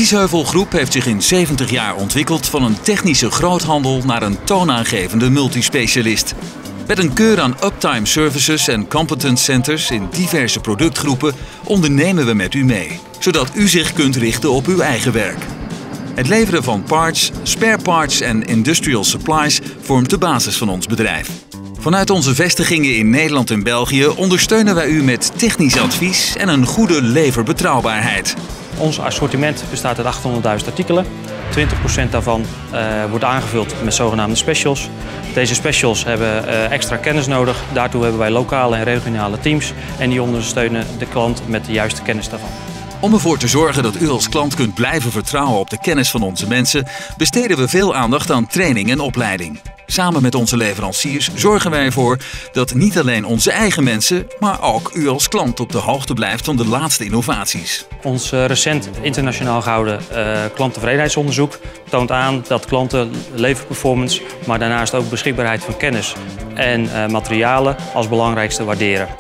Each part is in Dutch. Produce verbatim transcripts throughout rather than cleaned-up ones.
Biesheuvel Groep heeft zich in zeventig jaar ontwikkeld van een technische groothandel naar een toonaangevende multispecialist. Met een keur aan uptime services en competence centers in diverse productgroepen ondernemen we met u mee, zodat u zich kunt richten op uw eigen werk. Het leveren van parts, spare parts en industrial supplies vormt de basis van ons bedrijf. Vanuit onze vestigingen in Nederland en België ondersteunen wij u met technisch advies en een goede leverbetrouwbaarheid. Ons assortiment bestaat uit achthonderdduizend artikelen. twintig procent daarvan uh, wordt aangevuld met zogenaamde specials. Deze specials hebben uh, extra kennis nodig. Daartoe hebben wij lokale en regionale teams en die ondersteunen de klant met de juiste kennis daarvan. Om ervoor te zorgen dat u als klant kunt blijven vertrouwen op de kennis van onze mensen, besteden we veel aandacht aan training en opleiding. Samen met onze leveranciers zorgen wij ervoor dat niet alleen onze eigen mensen, maar ook u als klant op de hoogte blijft van de laatste innovaties. Ons uh, recent internationaal gehouden uh, klanttevredenheidsonderzoek toont aan dat klanten leverperformance, maar daarnaast ook beschikbaarheid van kennis en uh, materialen als belangrijkste waarderen.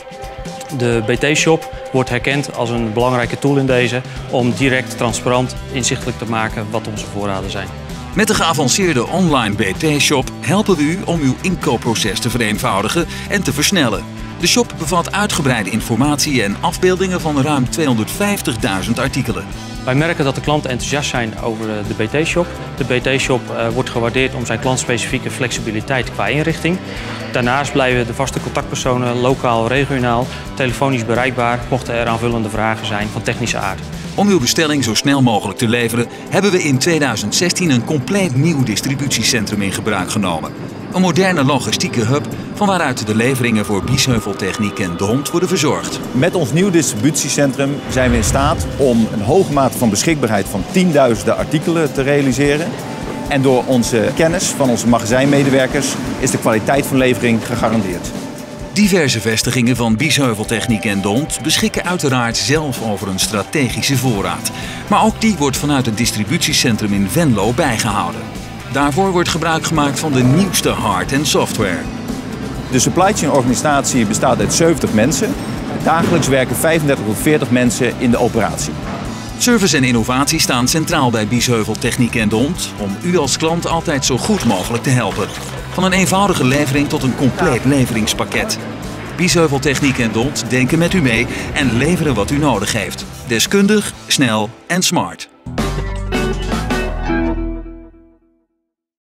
De B T-shop wordt herkend als een belangrijke tool in deze om direct, transparant, inzichtelijk te maken wat onze voorraden zijn. Met de geavanceerde online B T-shop helpen we u om uw inkoopproces te vereenvoudigen en te versnellen. De shop bevat uitgebreide informatie en afbeeldingen van ruim tweehonderdvijftigduizend artikelen. Wij merken dat de klanten enthousiast zijn over de B T-shop. De B T-shop uh, wordt gewaardeerd om zijn klantspecifieke flexibiliteit qua inrichting. Daarnaast blijven de vaste contactpersonen lokaal, regionaal, telefonisch bereikbaar mochten er aanvullende vragen zijn van technische aard. Om uw bestelling zo snel mogelijk te leveren, hebben we in tweeduizend zestien een compleet nieuw distributiecentrum in gebruik genomen. Een moderne logistieke hub van waaruit de leveringen voor Biesheuvel Techniek en DONT worden verzorgd. Met ons nieuw distributiecentrum zijn we in staat om een hoge mate van beschikbaarheid van tienduizenden artikelen te realiseren. En door onze kennis van onze magazijnmedewerkers is de kwaliteit van levering gegarandeerd. Diverse vestigingen van Biesheuvel Techniek en DONT beschikken uiteraard zelf over een strategische voorraad. Maar ook die wordt vanuit het distributiecentrum in Venlo bijgehouden. Daarvoor wordt gebruik gemaakt van de nieuwste hard- en software. De supply chain organisatie bestaat uit zeventig mensen. Dagelijks werken vijfendertig tot veertig mensen in de operatie. Service en innovatie staan centraal bij Biesheuvel Techniek en DONT om u als klant altijd zo goed mogelijk te helpen. Van een eenvoudige levering tot een compleet leveringspakket. Biesheuvel Techniek en DONT denken met u mee en leveren wat u nodig heeft. Deskundig, snel en smart.